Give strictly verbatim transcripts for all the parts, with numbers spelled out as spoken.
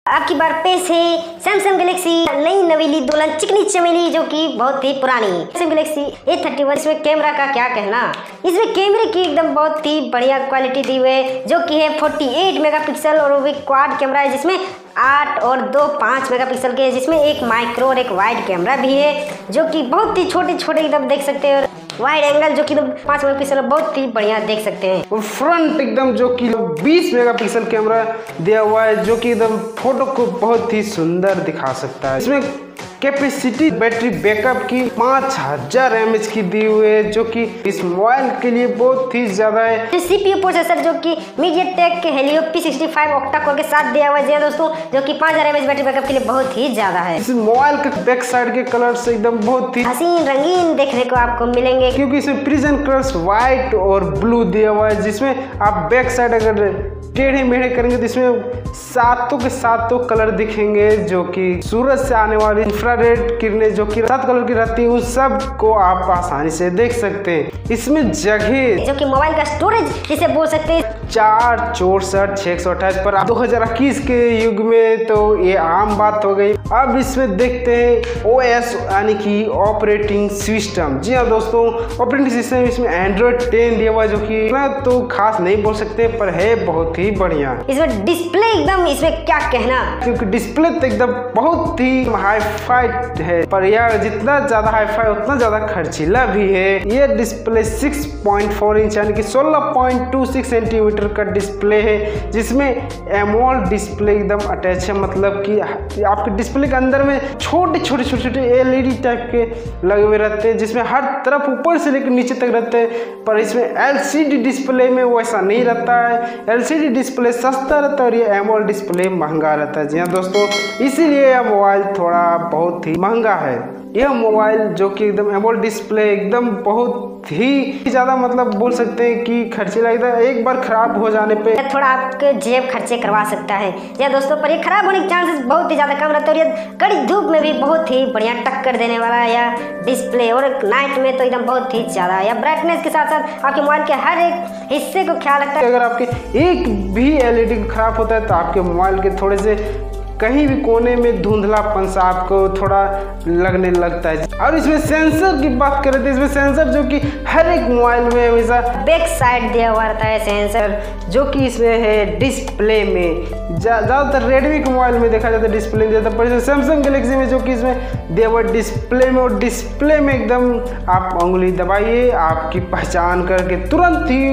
आपकी बार पेश है सैमसंग गैलेक्सी नई नवीली दुल्हन चिकनी चमेली, जो कि बहुत ही पुरानी Samsung Galaxy A thirty one. इसमें कैमरा का क्या कहना, इसमें कैमरे की एकदम बहुत ही बढ़िया क्वालिटी दी हुई है, जो कि है अड़तालीस मेगापिक्सल और वो क्वाड कैमरा है, जिसमें आठ और दो पाँच मेगापिक्सल के, जिसमें एक माइक्रो और एक वाइड कैमरा भी है, जो कि बहुत ही छोटे छोटे एकदम देख सकते हैं, और वाइड एंगल जो कि पाँच मेगापिक्सल बहुत ही बढ़िया देख सकते हैं। और फ्रंट एकदम जो कि बीस मेगापिक्सल कैमरा दिया हुआ है, जो कि एकदम फोटो को बहुत ही सुंदर दिखा सकता है। इसमें कैपेसिटी बैटरी बैकअप की पाँच हजार एम एच की दी हुई है, जो कि इस मोबाइल के लिए बहुत ही ज्यादा है। सीपीयू प्रोसेसर जो कि मीडियाटेक के Helio P sixty five octa core के साथ दिया हुआ है दोस्तों, जो कि पाँच हजार एम एच बैटरी बैकअप के लिए बहुत ही ज्यादा है। इस मोबाइल के बैक साइड के कलर्स एकदम बहुत ही हसीन रंगीन देखने को आपको मिलेंगे, क्योंकि इसमें प्रिजन कलर्स व्हाइट और ब्लू दिया हुआ है, जिसमें आप बैक साइड अगर टेढ़े मेढ़े करेंगे तो इसमें सातों के सातों कलर दिखेंगे, जो कि सूरज से आने वाली इंफ्रारेड किरणें जो कि सात कलर की रहती है, उन सब को आप आसानी से देख सकते हैं। इसमें जगह जो कि मोबाइल का स्टोरेज जिसे बोल सकते हैं चार चौसठ छह सौ अट्ठाईस पर दो हजार इक्कीस के युग में तो ये आम बात हो गई। अब इसमें देखते हैं ओ एस यानी कि ऑपरेटिंग सिस्टम। जी हाँ दोस्तों, ऑपरेटिंग सिस्टम इसमें एंड्रॉइड टेन दिया हुआ है, जो कि तो खास नहीं बोल सकते पर है बहुत ही बढ़िया। इसमें डिस्प्ले एकदम, इसमें क्या कहना, क्योंकि डिस्प्ले तो एकदम बहुत ही हाई फाई है, पर यार जितना ज्यादा हाई फाई उतना ज्यादा खर्चीला भी है। ये डिस्प्ले छह पॉइंट चार इंच यानी कि सोलह पॉइंट दो छह सेंटीमीटर का डिस्प्ले है, जिसमें एमोलेड डिस्प्ले एकदम अटैच है, मतलब कि आपके डिस्प्ले के अंदर में छोटे छोटे छोटे छोटे एलईडी टाइप के लगे हुए रहते हैं, जिसमें हर तरफ ऊपर से लेकर नीचे तक रहते हैं। पर इसमें एलसीडी डिस्प्ले में वैसा नहीं रहता है, एलसीडी डिस्प्ले सस्ता रहता है और ये एमोलेड डिस्प्ले महंगा रहता है। जी हाँ दोस्तों, इसीलिए यह मोबाइल थोड़ा बहुत ही महंगा है। यह मोबाइल जो कि एकदम एमोलेड डिस्प्ले एकदम बहुत ही ज्यादा मतलब बोल सकते हैं कि खर्चीला, एकदम एक बार खराब हो जाने पे थोड़ा आपके जेब खर्चे करवा सकता है। या दोस्तों, पर ये खराब होने के चांसेस बहुत ही ज्यादा कम रहते हैं, और ये कड़ी धूप में भी बहुत ही बढ़िया टक्कर देने वाला है या डिस्प्ले, और नाइट में तो एकदम बहुत ही ज्यादा या ब्राइटनेस के साथ साथ आपके मोबाइल के हर एक हिस्से को ख्याल रखता है। अगर आपके एक भी एलईडी खराब होता है तो आपके मोबाइल के थोड़े से कहीं भी कोने में धुंधलापन सा आपको थोड़ा लगने लगता है। और इसमें सेंसर की बात करें तो इसमें सेंसर जो कि हर एक मोबाइल में हमेशा बैक साइड दिया हुआ रहता है सेंसर, जो कि इसमें है डिस्प्ले में। ज़्यादातर रेडमी के मोबाइल में देखा जाता है डिस्प्ले में देता है, पर इसमें सैमसंग गैलेक्सी में जो कि इसमें दिया हुआ डिस्प्ले में, और डिस्प्ले में एकदम आप उंगली दबाइए, आपकी पहचान करके तुरंत ही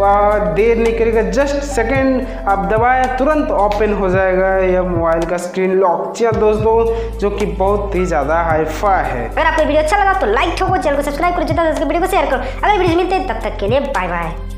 देर नहीं करेगा, जस्ट सेकेंड आप दबाए तुरंत ओपन हो जाएगा यह मोबाइल का स्क्रीन लॉक। जी दोस्तों, जो कि बहुत ही ज्यादा हाई-फाई है। अगर आपको वीडियो अच्छा लगा तो लाइक ठोको, चैनल को सब्सक्राइब करो, जितना वीडियो को शेयर करो। अगर वीडियो मिलते हैं तब तक के लिए बाय बाय।